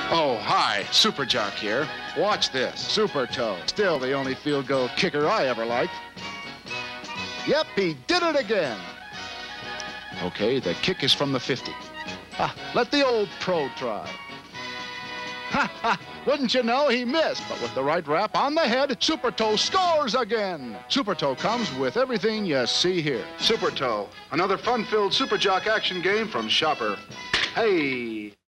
Oh, hi. Super Jock here. Watch this. Super Toe. Still the only field goal kicker I ever liked. Yep, he did it again. Okay, the kick is from the 50. Let the old pro try. Ha ha! Wouldn't you know, he missed. But with the right wrap on the head, Super Toe scores again. Super Toe comes with everything you see here. Super Toe, another fun-filled Super Jock action game from Schaper. Hey!